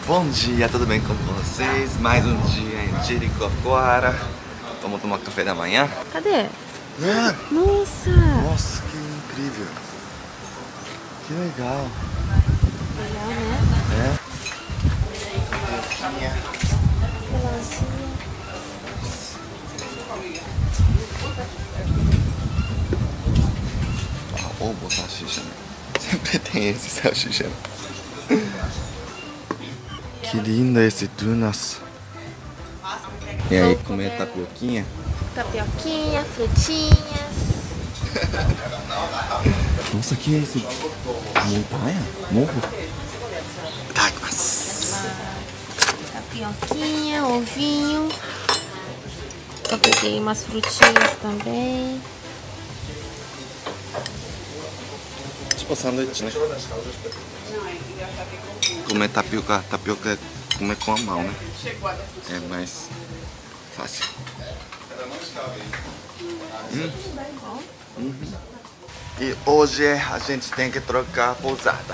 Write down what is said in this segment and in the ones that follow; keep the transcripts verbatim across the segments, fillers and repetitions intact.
Bom dia, tudo bem com vocês? Mais um dia em Jericoacoara. Vamos tomar café da manhã. Cadê? É. Nossa! Nossa, que incrível! Que legal! Legal, né? É. Melancia. Ah, ou botar salsicha, né? Sempre tem esse salsicha. Que lindo esse dunas. E aí, comer tapioquinha? Tapioquinha, frutinhas. Nossa, que é esse? Montanha? Morro? Tá, mas... Tapioquinha, ovinho. Eu peguei umas frutinhas também. Tipo sanduíche, né? Comer tapioca, tapioca é comer com a mão, né? É mais fácil. Hum. Uhum. E hoje a gente tem que trocar a pousada.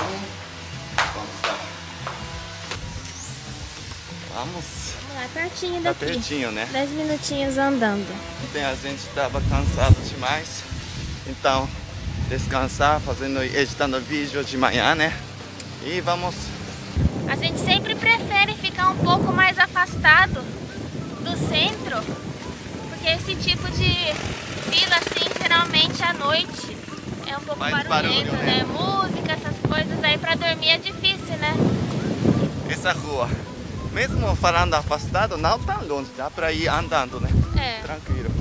Vamos. Vamos lá, pertinho Tá daqui. pertinho, né? Dez minutinhos andando. Ontem a gente tava cansado demais. Então, descansar, fazendo, editando vídeo de manhã, né? E vamos. A gente sempre prefere ficar um pouco mais afastado do centro, porque esse tipo de vila, assim, geralmente à noite é um pouco Mais barulhento, barulho, né? né? Música, essas coisas aí pra dormir é difícil, né? Essa rua, mesmo falando afastado, não tão longe, dá pra ir andando, né? É. Tranquilo.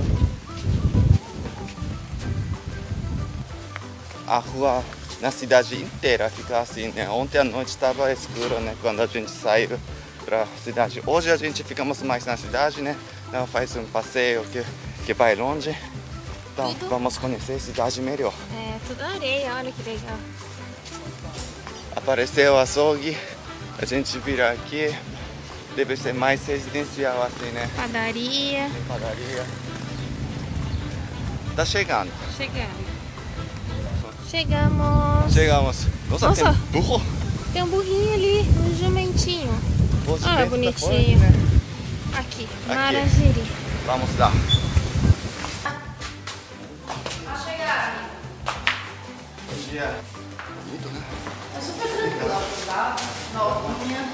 A rua na cidade inteira fica assim, né? Ontem à noite estava escuro, né? Quando a gente saiu pra cidade. Hoje a gente ficamos mais na cidade, né? Então faz um passeio que, que vai longe. Então Tudo? vamos conhecer a cidade melhor. É, tudo areia, olha que legal. Apareceu o açougue, a gente vira aqui. Deve ser mais residencial assim, né? Padaria. Tem padaria. Tá chegando. Chegamos. Chegamos. Chegamos. Nossa, Nossa. tem burro. Tem um burrinho ali, um jumentinho. Poxa, Olha, bem pra fora, bonitinho. né? Aqui, Marajoara. Vamos lá. Bom dia. Bonito, né? É super tranquilo, tá? Novinha.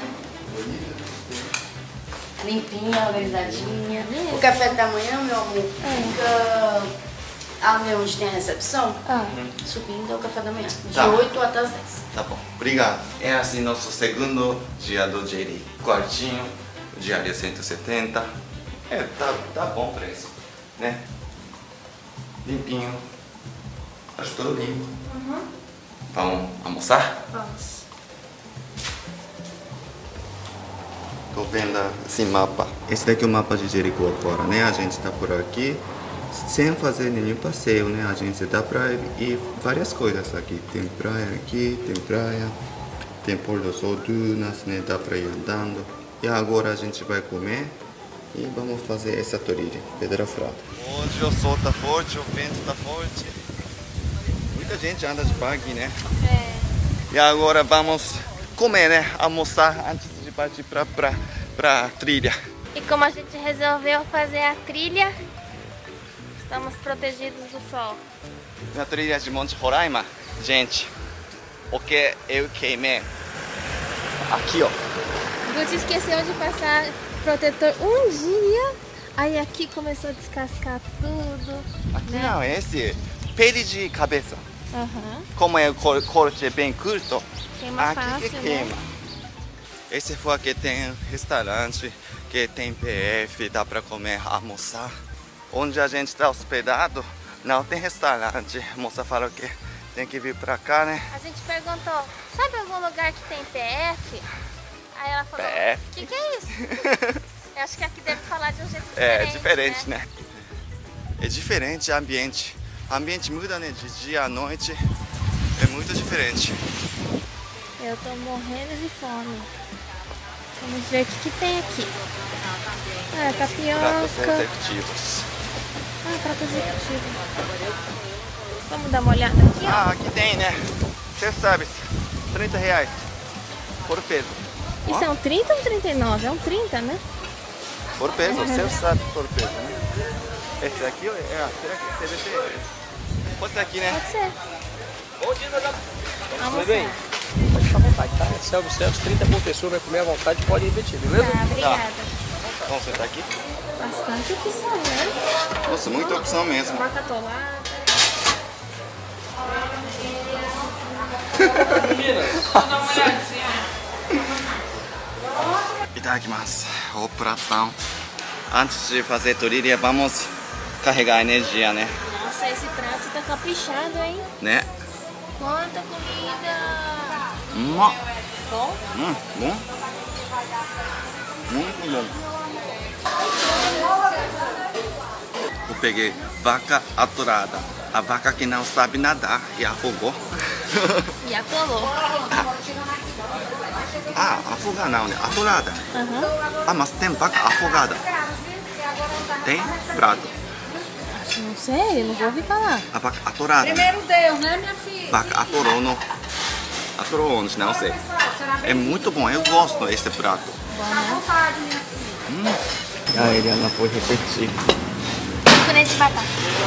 Limpinha, organizadinha. O café da manhã, meu amor, fica ali onde tem a recepção, Ah. subindo é o café da manhã, de Tá. oito até as dez. Tá bom, obrigado. É assim nosso segundo dia do Jeri. Quartinho, diária cento e setenta. É, tá, tá bom o preço, né? Limpinho. Acho tudo limpo. Uhum. Vamos almoçar? Vamos. Tô vendo esse mapa. Esse daqui é o mapa de Jericoacoara, né? A gente tá por aqui sem fazer nenhum passeio, né? A gente dá pra ir várias coisas aqui. Tem praia aqui, tem praia, tem pôr do sol, dunas, né? Dá pra ir andando. E agora a gente vai comer e vamos fazer essa trilha, Pedra Frada. Hoje o sol tá forte, o vento tá forte. Muita gente anda de buggy, né? É. E agora vamos comer, né? Almoçar antes de partir pra, pra, pra trilha. E como a gente resolveu fazer a trilha, estamos protegidos do sol. Na trilha de Monte Roraima, gente, o que eu queimei? Aqui, ó. Guti esqueceu de passar protetor um dia, aí aqui começou a descascar tudo. Aqui né? não, esse pele de cabeça. Aham. Como é o cor- corte bem curto, Queima aqui fácil, que né? queima. Esse foi aqui tem restaurante, que tem P F, dá pra comer, almoçar. Onde a gente está hospedado, não tem restaurante. A moça falou que tem que vir pra cá, né? A gente perguntou, sabe algum lugar que tem P F? Aí ela falou, P F? o que, que é isso? Eu acho que aqui deve falar de um jeito diferente. É diferente, né? né? É diferente o ambiente. O ambiente muda, né? De dia à noite. É muito diferente. Eu tô morrendo de fome. Vamos ver o que, que tem aqui. Ah, Pratos tapioca. executivos. Ah, prato executivo. Vamos dar uma olhada aqui, ó. Ah, aqui tem, né? Você sabe, trinta reais por peso. Isso é um trinta ou um trinta e nove? É um trinta, né? Por peso, você sabe por peso, né? Esse aqui é, será que deve ser? Pode ser aqui, né? Pode ser. Bom dia, Dona. Vamos bem? Pode ficar à vontade, tá? Self-service, trinta por pessoa, vai comer à vontade, pode repetir, beleza? Tá, obrigada. Tá. Vamos sentar aqui? Bastante opção, né? Nossa, muita opção mesmo. Porca atolada. Itadakimasu. O pratão. Antes de fazer tortilha, vamos carregar energia, né? Nossa, esse prato tá caprichado, hein? Né? Quanta comida! Hum, Bom? hum, bom. Muito bom. Eu peguei vaca aturada. A vaca que não sabe nadar e afogou. E atolou. Ah, afogar não, né? Aturada. Uhum. Ah, mas tem vaca afogada. Tem prato. Não sei, não vou ouvir falar. A vaca aturada. Primeiro Deus, né, minha filha? Vaca aturou no... Aturou onde? Não sei. É muito bom, eu gosto desse prato. Bom, né? Hum. A Eliana foi repetir. Purê de batata.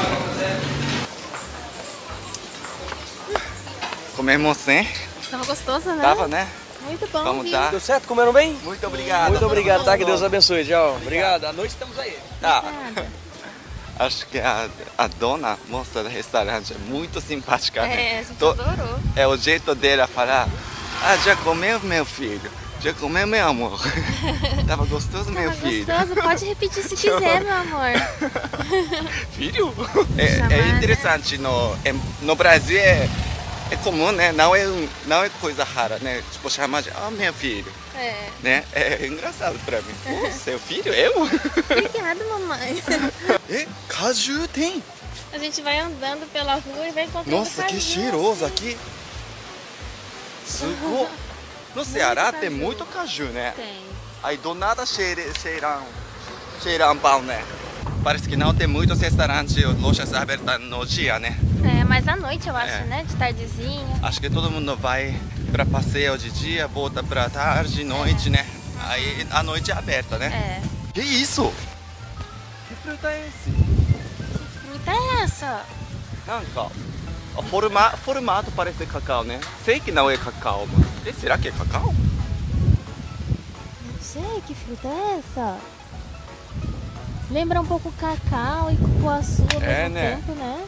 Comemos sem? Tava gostoso, né? Tava, né? Muito bom, Vamos viu? dar. Deu certo? Comeram bem? Muito obrigado. Muito obrigado, tá? Que Deus abençoe. Tchau. Obrigado. À noite estamos aí. Tá. Obrigada. Acho que a, a dona, moça do restaurante, é muito simpática. É, né? a gente Tô- adorou. É o jeito dele a falar. Ah, já comeu, meu filho? Já comeu, meu amor? Tava gostoso, meu Tava filho? gostoso, pode repetir se quiser, meu amor. Filho? É, Chamada. é interessante. No, é, no Brasil é, é comum, né? Não é, um- não é coisa rara, né? Tipo, chamar de, ah, meu filho. É. Né? É engraçado pra mim. Pô, seu filho? Eu? Obrigada, mamãe. É, caju tem. A gente vai andando pela rua e vai encontrando Nossa, que caju, cheiroso assim. aqui. Suco. No Ceará tem caju. muito caju, né? Tem. Aí do nada cheira, cheiram, cheiram pão, né? Parece que não tem muitos restaurantes, lojas abertas no dia, né? É, mas à noite eu acho, É. né? De tardezinha. Acho que todo mundo vai para passeio de dia, volta para tarde, noite, né? Aí a noite é aberta, né? É. Que isso? Que fruta é esse? Que fruta é essa? Nanka, o forma, formato parece cacau, né? Sei que não é cacau, mas será que é cacau? Não sei, que fruta é essa? Lembra um pouco cacau e cupuaçu ao É, mesmo né? tempo, né?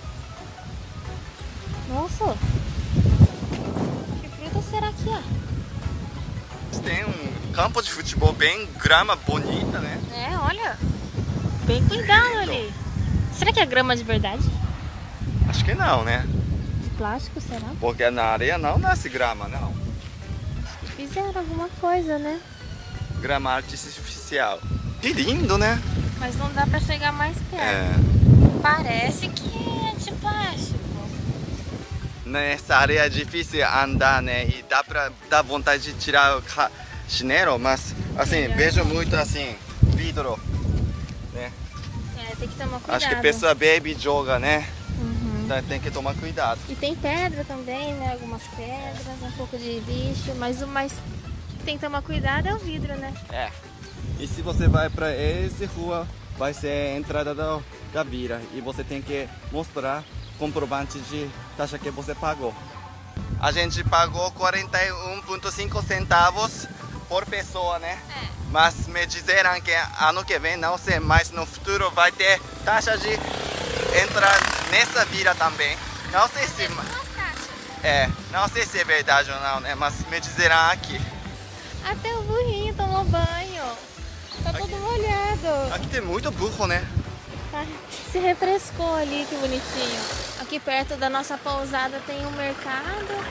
Nossa! Que fruta será que é? Tem um campo de futebol bem grama bonita, né? É, olha. Bem cuidado ali. Será que é grama de verdade? Acho que não, né? De plástico, será? Porque na areia não nasce grama, não. Fizeram alguma coisa, né? Grama artificial. Que lindo, né? Mas não dá pra chegar mais perto. É. Parece que é de plástico. Nessa areia é difícil andar, né? E dá pra dar vontade de tirar o ca- chinelo, mas assim, Melhor. vejo muito assim, vidro, né? É, tem que tomar cuidado. Acho que a pessoa bebe e joga, né? Uhum. Então tem que tomar cuidado. E tem pedra também, né? Algumas pedras, um pouco de lixo, mas o mais que tem que tomar cuidado é o vidro, né? É. E se você vai pra essa rua, vai ser a entrada da, da vila. E você tem que mostrar comprovante de taxa que você pagou. A gente pagou quarenta e um vírgula cinco centavos por pessoa, né? É. Mas me disseram que ano que vem, não sei, mas no futuro vai ter taxa de entrar nessa vila também. Não sei se... Duas taxas. É, não sei se é verdade ou não, né? Mas me disseram aqui. Até o burrinho tomou banho. Tá todo molhado. Aqui tem muito burro, né? Tá, se refrescou ali, que bonitinho. Aqui perto da nossa pousada tem um mercado.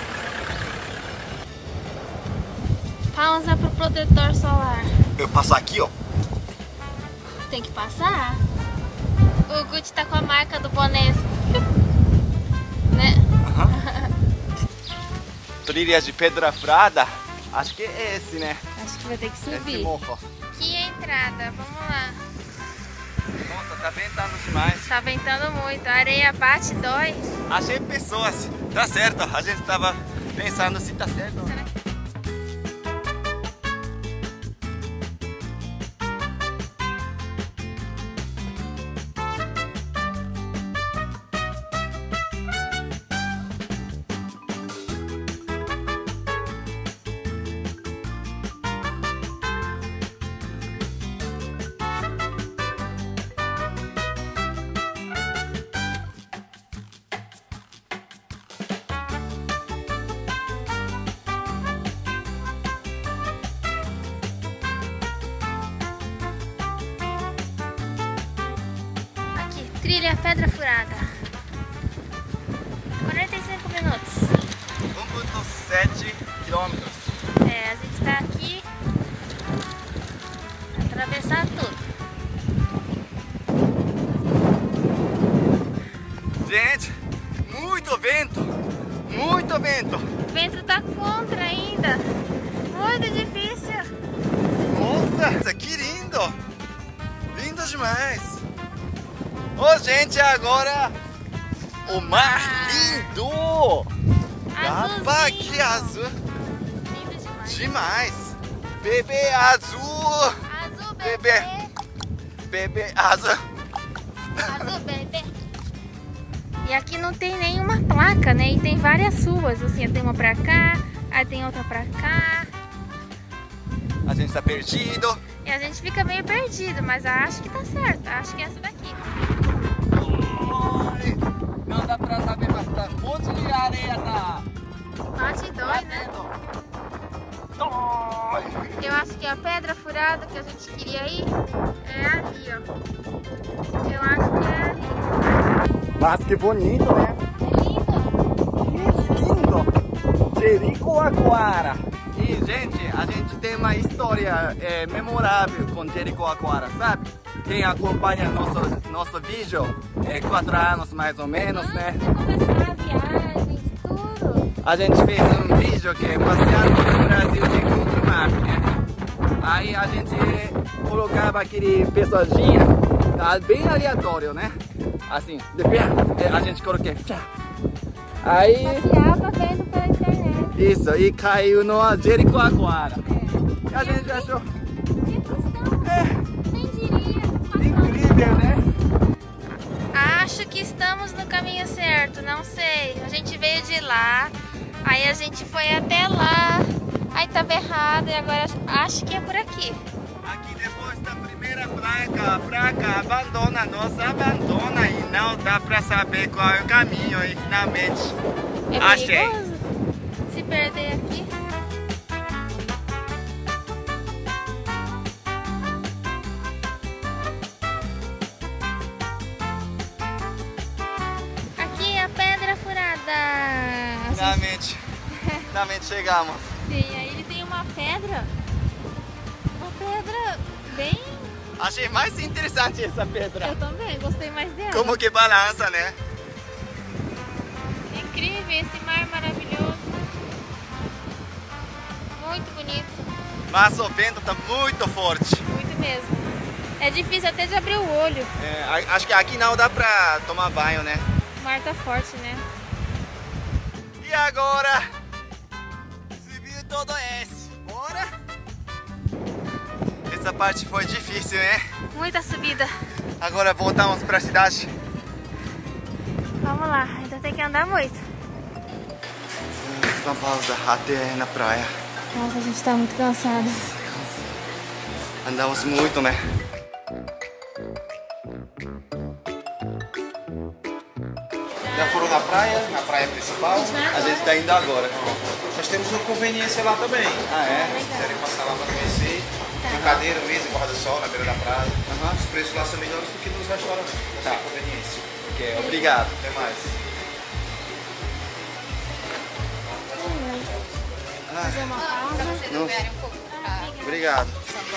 Pausa pro protetor solar. Eu passo aqui, ó. Tem que passar. O Gucci tá com a marca do boné. Né? Trilha de Pedra Frada. Acho que é esse, né? Acho que vai ter que Esse subir. morro. Aqui é a entrada, vamos lá. Nossa, tá ventando demais. Tá ventando muito, a areia bate e dói. Achei pessoas. Tá certo, a gente tava pensando se tá certo. Será que Trilha Pedra Furada. quarenta e cinco minutos. um vírgula sete quilômetros. É, a gente tá aqui pra atravessar tudo. Gente, muito vento, muito vento. O vento tá contra ainda. Muito difícil. Nossa, que lindo. Lindo demais. Ô, gente, agora o mar lindo. Rapaz, que azul. Lindo demais. Demais. Bebê azul. Azul, Bebê. bebê. Bebê azul. Azul, bebê. E aqui não tem nenhuma placa, né? E tem várias ruas, assim, tem uma pra cá, aí tem outra pra cá. A gente tá perdido. E a gente fica meio perdido, mas acho que tá certo. Acho que é essa daqui. Ai, não dá pra saber, mas tá um monte de areia, tá? Bate dói, né? Dói. Eu acho que a pedra furada que a gente queria ir é ali, ó. Eu acho que é ali. Mas que bonito, né? É lindo. Que lindo! Jericoacoara. E, gente, a gente tem uma história é, memorável com Jericoacoara, sabe? Quem acompanha nosso, nosso vídeo, é quatro anos mais ou menos, né? Começar a viagem, tudo. A gente fez um vídeo que é passeado no Brasil de Google Maps, né? Aí a gente colocava aquele pessoalzinho, tá bem aleatório, né? Assim, de pé, a gente coloquei. Aí. Passeava vendo pela internet. Isso, e caiu no Jericoacoara. É. E a gente achou. Que questão. É, Quem diria? incrível, né? Acho que estamos no caminho certo, não sei. A gente veio de lá, aí a gente foi até lá, aí tava errado e agora acho que é por aqui. Aqui depois da primeira placa, placa abandona, nossa abandona e não dá pra saber qual é o caminho e finalmente É achei. perigoso se perder aqui. Aqui é a Pedra Furada. Finalmente, finalmente chegamos. Sim, aí ele tem uma pedra, uma pedra bem... Achei mais interessante essa pedra. Eu também, gostei mais dela. Como que balança, né? Incrível, esse mar maravilhoso. Muito bonito, Mas o vento tá muito forte. muito mesmo. É difícil até de abrir o olho. É, a- acho que aqui não dá pra tomar banho, né? O mar tá forte, né? E agora? Subiu todo esse. Bora? Essa parte foi difícil, né? Muita subida. Agora voltamos pra cidade. Vamos lá, ainda tem que andar muito. Uma pausa até na praia. Nossa, a gente tá muito cansado. Andamos muito, né? Já foram na praia, na praia principal. A gente tá indo agora. Nós temos uma conveniência lá também. Ah, é? Se quiserem passar lá para conhecer, tem cadeira, mesa, guarda do sol na beira da praia. Os preços lá são melhores do que nos restaurantes. Tá. Sem conveniência. Ok, obrigado. Até mais. Fazer uma pausa. Nossa. Obrigado.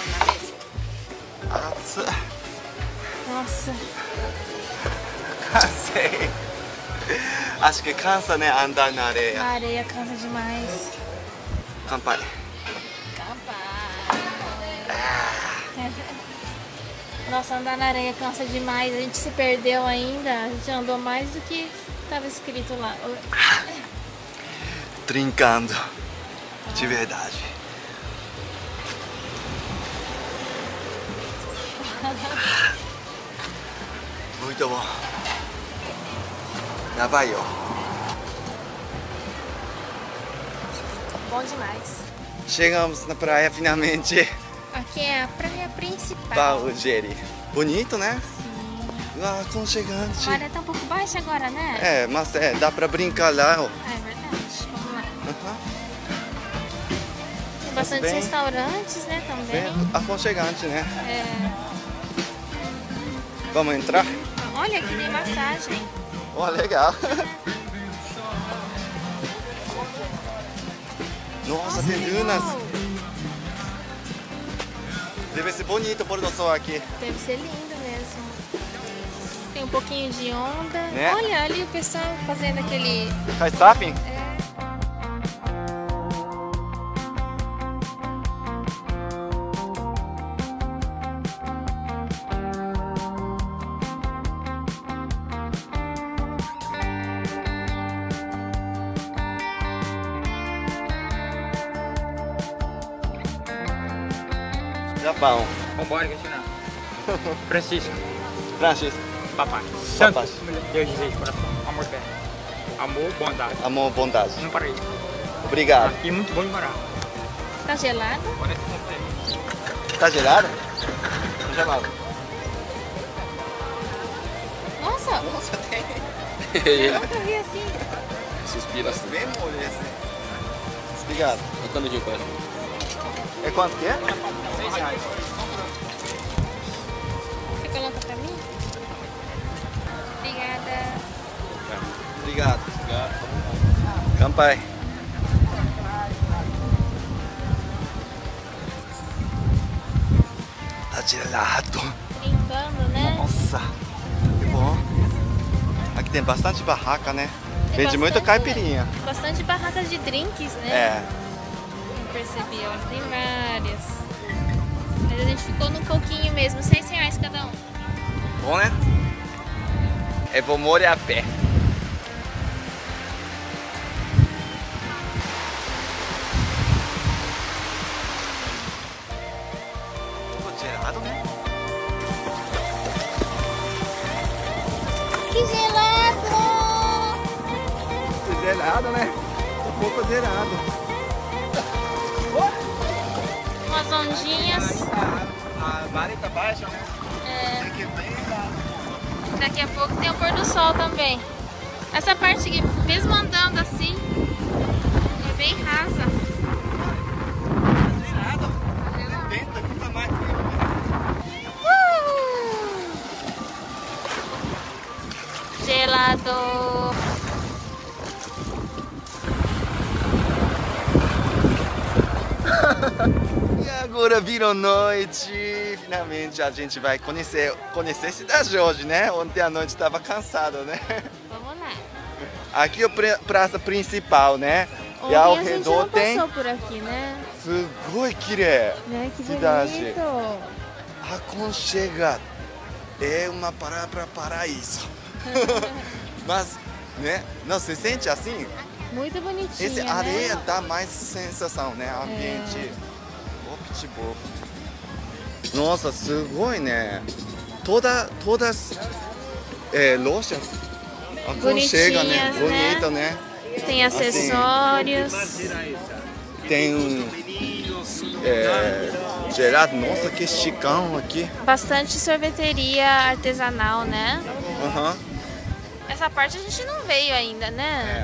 Nossa. Nossa, Cansei. Acho que cansa, né? Andar na a areia. areia cansa demais. Campai. Nossa, andar na areia cansa demais. A gente se perdeu ainda. A gente andou mais do que estava escrito lá. Trincando. De verdade. Muito bom. Já vai, ó. Bom demais. Chegamos na praia finalmente. Aqui é a praia principal. Pau Jeri. Bonito, né? Sim. Ah, aconchegante. A maré tá um pouco baixa agora, né? É, mas é, dá pra brincar lá, ó. Ah, é verdade. Vamos lá. Aham. Tem bastante bem. restaurantes, né, também. Bem aconchegante, né? É. Vamos entrar? Olha, aqui tem massagem. Oh, legal. Nossa, tem dunas. Deve ser bonito o pôr do sol aqui. Deve ser lindo mesmo. Tem um pouquinho de onda. Né? Olha ali o pessoal fazendo aquele... Kitesurfing? É. Japão. Vambora, Cristina. Francisco. Francisco. Papai. Papai. Santos. Deus de coração. Amor fé. Amor, bondade. Amor, bondade. Não parei. Obrigado. Aqui é muito bom de morar. Tá gelado? Parece que Tá gelado? Tá gelado. Nossa, Nossa, tem. eu nunca vi assim. Suspira. Bem molho esse. Obrigado. Eu quando digo para. É quanto que é? seis reais. Você coloca pra mim? Obrigada. Obrigado. Kampai. Tá gelado. Brincando, né? Nossa, que bom. Aqui tem bastante barraca, né? Tem Vende muito bastante- caipirinha. Bastante barracas de drinks, né? É. Eu percebi, olha, tem várias. Mas a gente ficou num pouquinho mesmo, seis reais cada um. Bom, né? Eu vou morar a pé. Tô gelado, né? Que gelado! Gelado, né? Um pouco gelado. Umas ondinhas. A maré tá baixa, né? É, Tem que bem. daqui a pouco tem o pôr do sol também. Essa parte aqui, mesmo andando assim, é bem rasa. Gelado. Venta, fica mais. Gelado. E agora virou noite. Finalmente a gente vai conhecer, conhecer a cidade hoje, né? Ontem à noite estava cansado, né? Vamos lá. Aqui é a pra- praça principal, né? Ontem E ao a gente redor não tem. passou por aqui, né? Sugoi kirei. Né? Que Cidade. bonito. Aconchega. É uma palavra paraíso. Mas, né? Não se sente assim? Muito bonitinho, Esse né? areia dá mais sensação, né? Ambiente. Optibo. Nossa, sugoi, né? Toda, todas é, lojas aconchega, né? Bonitinhas, Bonita, né? Tem acessórios. Tem um é, gelado. Nossa, que chicão aqui. Bastante sorveteria artesanal, né? Aham. Essa parte a gente não veio ainda, É. né?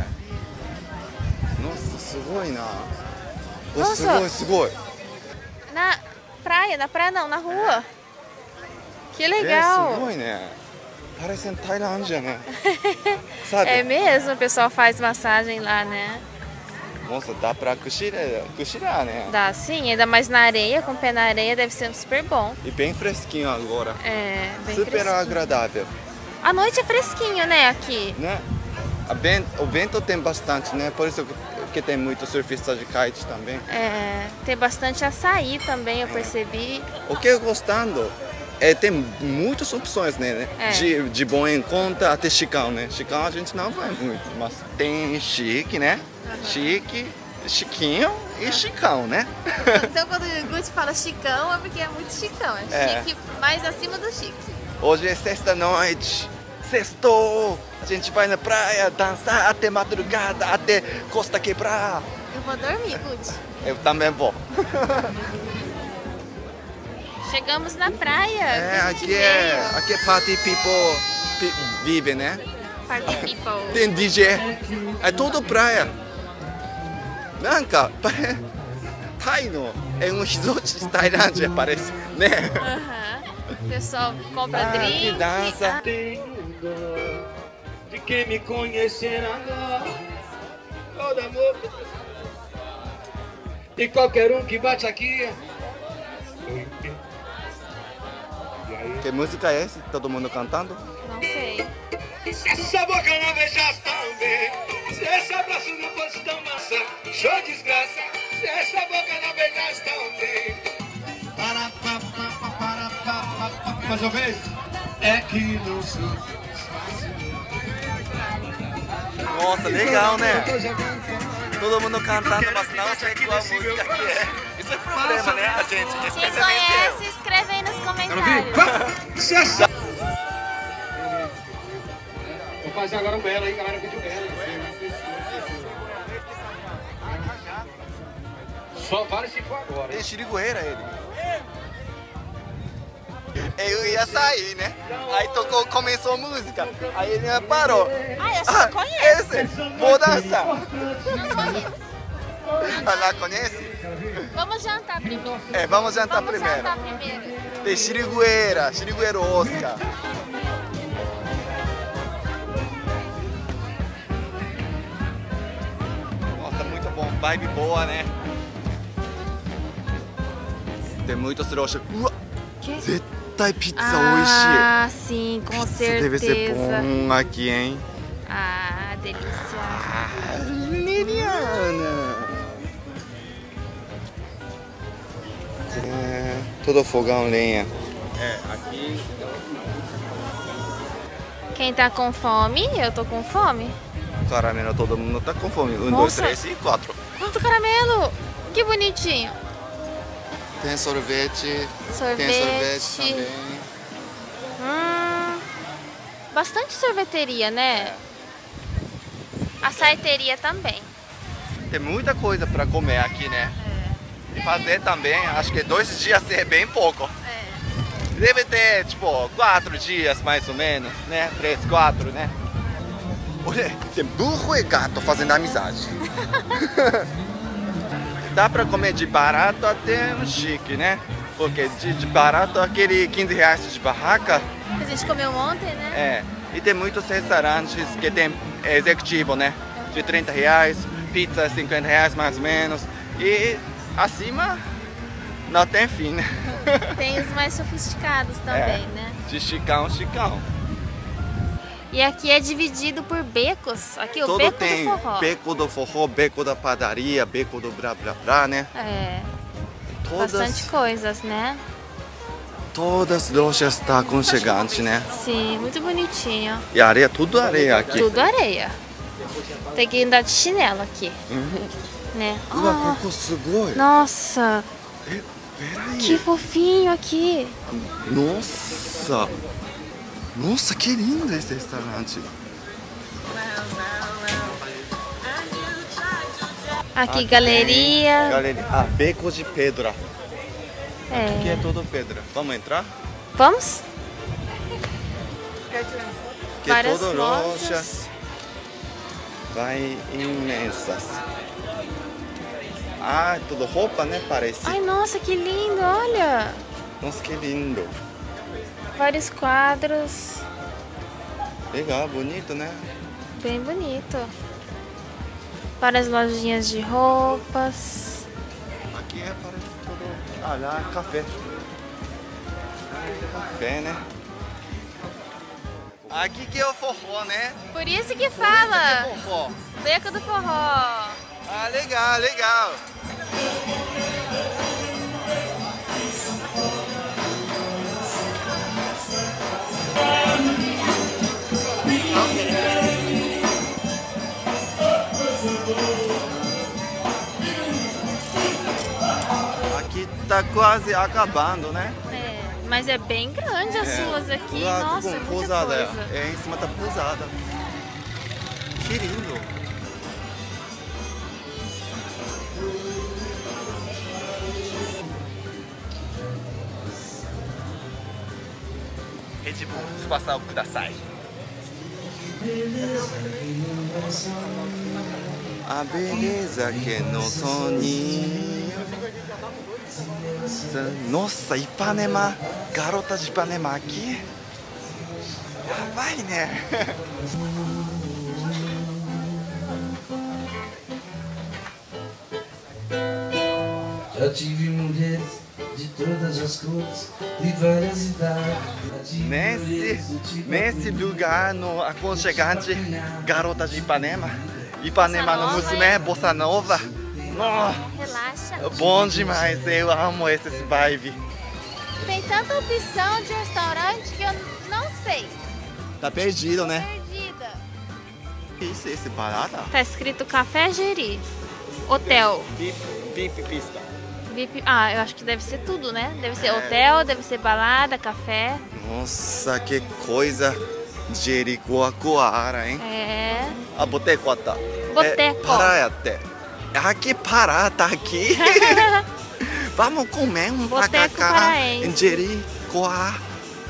Nossa, sugoi, na. Oh, Nossa. sugoi, sugoi. Na praia, na praia não, na rua. Que É, legal. sugoi, né? Parece Tailândia, né? Sabe? É mesmo, o pessoal faz massagem lá, né? Nossa, dá pra cochilar, cochilar, né? Dá sim, ainda mais na areia, com o pé na areia deve ser super bom. E bem fresquinho agora. É, bem Super fresquinho. agradável, À noite é fresquinho, né, aqui? né? A ben- o vento tem bastante, né? Por isso que, que tem muito surfista de kite também. É, tem bastante açaí também, eu percebi. O que eu gostando é tem muitas opções, né? É. De, de bom em conta até chicão, né? Chicão a gente não vai muito, mas tem chique, né? Chique, chiquinho e chicão, né? Então quando o Gucci fala chicão é porque é muito chicão, é, É. chique, mais acima do chique. Hoje é sexta-noite, sextou, a gente vai na praia dançar até madrugada, até Costa Quebrar. Eu vou dormir, Gucci. Eu também vou. Chegamos na praia. É, que a gente aqui é, veio. aqui é party people pi- vive, né? Party people. Tem D J, é tudo praia. Nanka, pare- Taino é um resort de Tailândia, parece, né? Aham. O pessoal compra Ah, drink. que dança. Ah, Tenho dó de quem me conhecer agora. Todo amor. E qualquer um que bate aqui. Que música é essa? Todo mundo cantando? não sei. Se essa boca não beijasse tão bem, se esse abraço não fosse tão massa, show desgraça. Se essa boca não beijasse tão bem. Para, pa, pa, pa, para, pa, pa, pa. Mais uma vez? É que não sou fácil. Nossa, legal, né? Todo mundo cantando, mas não sei qual música que é. Isso é problema, né, a gente? Quem Especialmente conhece, eu. escreve aí nos comentários. Se essa... Vou fazer agora um belo aí, galera pediu belo. Só vale se for agora. É Xirigueira ele. Eu ia sair, né? Aí tocou, começou a música. Aí ele parou. Ah, eu acho Ah, que eu conheço. esse, vou dançar. Eu conheço. Ela conhece? Vamos jantar primeiro. É, vamos jantar Vamos primeiro. jantar primeiro. Tem Xirigueira, Xirigueiro Oscar. Nossa, muito bom, vibe boa, né? Tem muitos roxos. Uau, Que? zetai pizza Ah, sim, com oishi. certeza. Deve ser bom aqui, hein? Ah, delícia. Ah, Liliana. É, todo fogão lenha. É, aqui Quem tá com fome? Eu tô com fome. Caramelo, todo mundo tá com fome. Um, Nossa. dois, três e quatro. Quanto caramelo! Que bonitinho. Tem sorvete. Sorvete. Tem sorvete também. Hum, bastante sorveteria, né? Açaiteria também. Tem muita coisa para comer aqui, né? E fazer também, acho que dois dias é bem pouco. Deve ter, tipo, quatro dias mais ou menos, né? Três, quatro, né? Olha, tem burro e gato fazendo amizade. Dá pra comer de barato até um chique, né? Porque de, de barato, aquele quinze reais de barraca, A gente comeu ontem, né? é. E tem muitos restaurantes que tem executivo, né? De trinta reais, pizza cinquenta reais mais ou menos. E acima não tem fim, né? Tem os mais sofisticados também, É. né? De chicão, chicão. E aqui é dividido por becos. Aqui o Todo beco tem do forró. beco do forró, beco da padaria, beco do blá blá blá, né? É, Todas, bastante coisas, né? todas as lojas estão aconchegantes, né? Sim, muito bonitinho. E areia, tudo areia aqui. Tudo areia. Tem que andar de chinelo aqui, né? Ué, Ah, que sugoi. nossa, Peraí. que fofinho aqui. Nossa! Nossa, que lindo esse restaurante. Aqui, galeria. Galeria. Ah, Beco de Pedra. Aqui é É. tudo pedra. Vamos entrar? Vamos? Aqui é Várias tudo lojas. lojas. Vai imensas. Ah, tudo roupa, né? Parece. Ai, nossa, que lindo, olha. Nossa, que lindo. Vários quadros, Legal, bonito, né? bem bonito. Várias lojinhas de roupas. Aqui é parece tudo. Ah, lá é café. Café, né? Aqui que é o forró, né? Por isso que fala, Forró. beco do forró. Ah, legal, legal. Aqui tá quase acabando, né? É, mas é bem grande as ruas aqui, Lá, nossa, com muita pousada, coisa. é em cima da pousada. Que lindo. Red Bull, Tsubasa Kudasai. A beleza que não sonhei. Nossa, Ipanema, garota de Ipanema aqui. Vai, né? Já tive mulheres de todas as cores, de várias idades. Nesse, nesse lugar no aconchegante, garota de Ipanema. Ipanema no Musume, Bossa Nova. Oh, Relaxa. bom demais, eu amo esse vibe. Tem tanta opção de restaurante que eu não sei. Tá perdido, né? Perdida. Isso, esse barata? Tá escrito Café Jeri. Hotel. Bip, bip pista. V I P. Ah, eu acho que deve ser tudo, né? Deve ser É. hotel, deve ser balada, café. Nossa, que coisa. Jericoacoara, hein? É. A boteco tá. Boteco. É, praia até. Aqui Pará, tá aqui. Vamos comer um Boteco tacacá paraense. em Jericoacoara.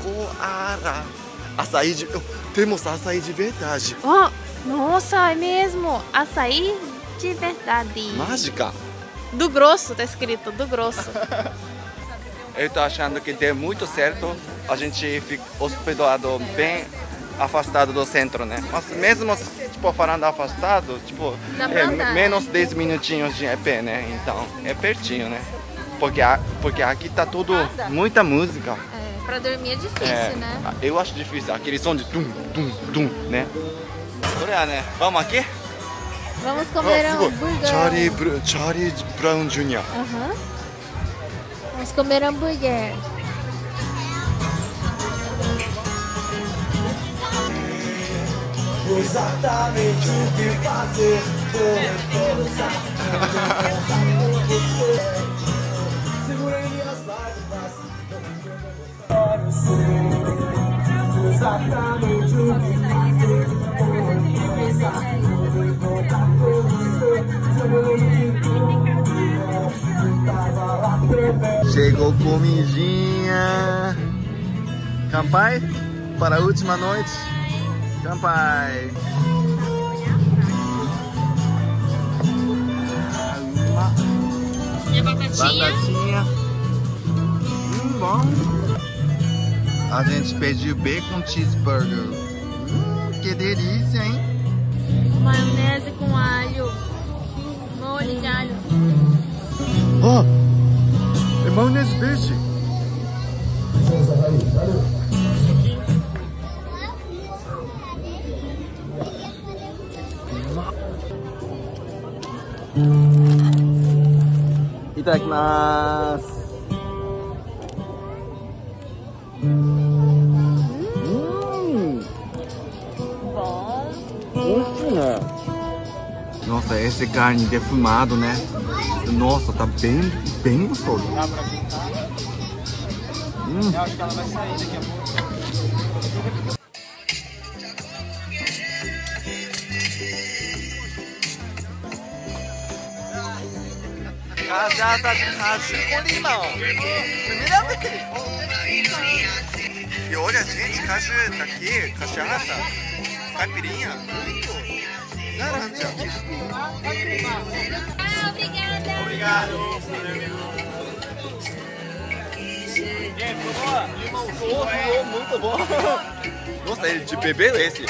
Açaí de... Temos açaí de verdade. Oh, nossa, é mesmo. Açaí de verdade. Mágica. Do grosso, tá escrito, do grosso. Eu tô achando que deu muito certo. A gente fica hospedado bem afastado do centro, né? Mas mesmo, tipo, falando afastado, tipo, Dá pra é andar, menos né? dez minutinhos de pé, né? Então, é pertinho, né? Porque, a, porque aqui tá tudo, Nada. muita música. É, pra dormir é difícil, É, né? eu acho difícil, aquele som de tum, tum, tum, né? Olha, né? Vamos aqui? Vamos comer Oh, hambúrguer. Charlie, Br- Charlie Brown Júnior Aham. Vamos comer hambúrguer. Exatamente o que fazer. Segurei minhas lágrimas. Eu sei exatamente o que fazer. Vou encontrar com você. Tava lá tremendo. Chegou comidinha. Campai para a última noite. Campai. E a batatinha? Batatinha. Hum, bom. A gente pediu bacon cheeseburger. Hum, que delícia, hein? Maionese com alho. Molho de alho. Oh! É maionese verde. Itadakimasu. Hum. Bom. Nossa, esse carne defumado, né? Nossa, tá bem, bem gostoso. Hum. Eu acho que ela vai sair daqui a pouco. Cachaça de caju com limão. Primeira vez. E olha, gente, caju tá aqui, cachaça, caipirinha, laranja. Ah, obrigada. Obrigado. Limão doce, muito bom. Nossa, ele de bebê esse.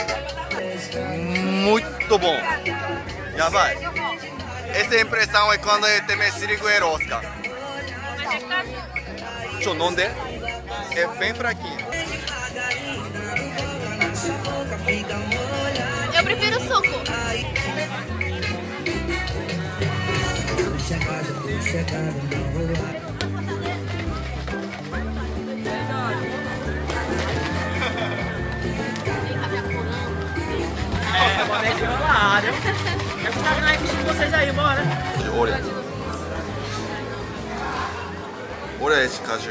Muito bom. Já vai. Essa impressão é quando eu também sirigo erosca. Deixa eu não der. É bem fraquinho. Eu prefiro suco. É, boneco enrolado. Eu vou estar aí com vocês aí, bora. Olha. Olha esse caju.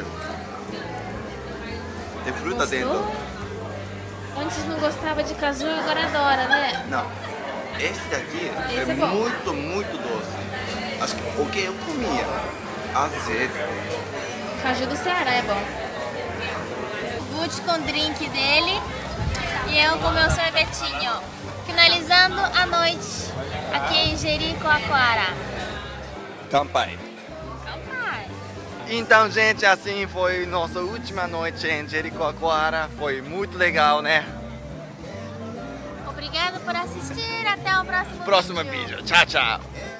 Tem fruta Gostou? dentro. Antes não gostava de caju, agora adora, né? Não. Esse daqui Esse é, é bom. muito, muito doce. Acho que o que eu comia? Azedo. Caju do Ceará é bom. Gucci com o drink dele e eu com meu sorvetinho. Finalizando a noite aqui em Jericoacoara. Campai. Campai. Então, gente, assim foi nossa última noite em Jericoacoara. Foi muito legal, né? Obrigado por assistir. Até o próximo, Próximo vídeo. vídeo. Tchau, tchau.